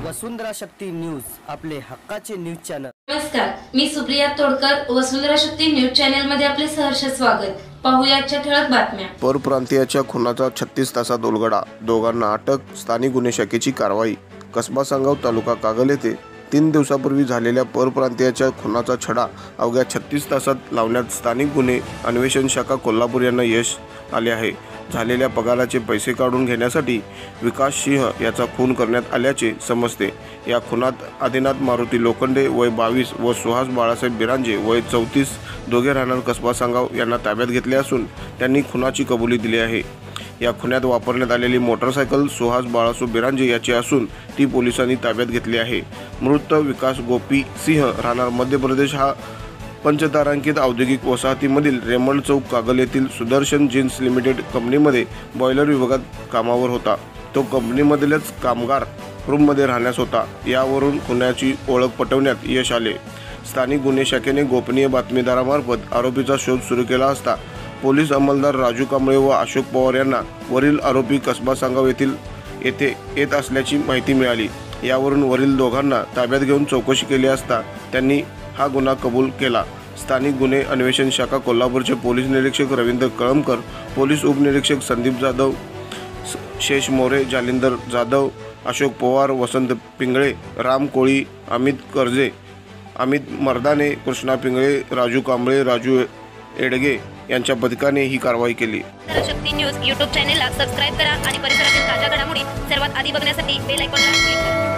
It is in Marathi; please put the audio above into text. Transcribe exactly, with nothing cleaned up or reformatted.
वसुंधरा शक्ती न्यूज, आपले हक्काचे न्यूज चॅनल। नमस्कार, मी सुप्रिया तोडकर, वसुंधरा शक्ती न्यूज चॅनल मध्ये आपले सहर्ष स्वागत। पाहूया आजच्या ठळक बातम्या। परप्रांतीयाच्या खुनाचा छत्तीस तासात उलगडा, दोघांना अटक, स्थानिक गुन्हे शाखेची कारवाई। कसबा सांगव तालुका कागल येथे तीन दिवसापूर्वी झालेल्या परप्रांतीयाच्या खुनाचा छडा अवघ्या छत्तीस तासात लावण्यात स्थानिक गुन्हे अन्वेषण शाखा कोल्हापूर यांना यश आले आहे। झालेल्या पगाराचे पैसे काढून घेण्यासाठी विकास सिंह याचा खून करण्यात आल्याचे समजते। या खुनात आदिनाथ मारुती लोखंडे वय बावीस व सुहास बाळासाहेब बिरांजे वय चौतीस दोघे राहणार कसबा सांगव यांना ताब्यात घेतले असून त्यांनी खुनाची कबुली दिली आहे। या खुनात वापरण्यात आलेली मोटरसायकल सुहास बाळासो बिरांजे याची असून ती पोलिसांनी ताब्यात घेतली आहे। मृत विकास गोपी सिंह राहणार मध्य प्रदेश हा पंचतारांकित औद्योगिक वसाहतीमधील रेमंड चौक कागल येथील सुदर्शन जीन्स लिमिटेड कंपनीमध्ये बॉयलर विभागात कामावर होता। तो कंपनीमधीलच कामगार रूममध्ये राहण्यास होता। यावरून खुनाची ओळख पटवण्यात यश आले। स्थानिक गुन्हे शाखेने गोपनीय बातमीदारामार्फत आरोपीचा शोध सुरू केला असता पोलीस अंमलदार राजू कांबळे व अशोक पवार यांना वरील आरोपी कसबा सांगव येथील येथे येत असल्याची माहिती मिळाली। यावरून वरील दोघांना ताब्यात घेऊन चौकशी केली असता त्यांनी हा गुन्हा कबूल केला। स्थानिक गुन्हे अन्वेषण शाखा कोल्हापूरचे पोलीस निरीक्षक रवींद्र कळमकर, पोलीस उपनिरीक्षक संदीप जाधव, शेष मोरे, जालिंदर जाधव, अशोक पवार, वसंत पिंगळे, राम कोळी, अमित कर्जे, अमित मर्दाने, कृष्णा पिंगळे, राजू कांबळे, राजू एडगे यांच्या पथकाने ही कारवाई केली। शक्ती न्यूज यूट्यूब चॅनेलला सबस्क्राइब करा आणि परिसरातील ताज्या घडामोडी सर्वात आधी बघण्यासाठी बेल आयकॉनला क्लिक करा।